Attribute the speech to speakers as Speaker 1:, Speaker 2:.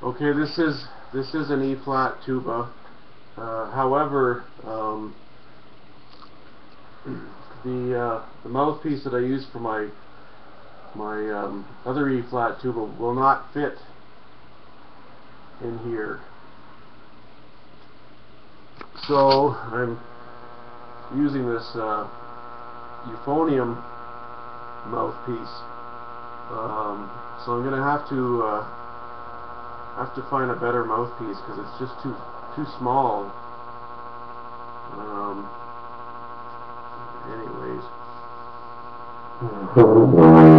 Speaker 1: Okay, this is an E flat tuba. However, the mouthpiece that I use for my other E flat tuba will not fit in here. So I'm using this euphonium mouthpiece. So I'm going to have to find a better mouthpiece because it's just too small. Anyways.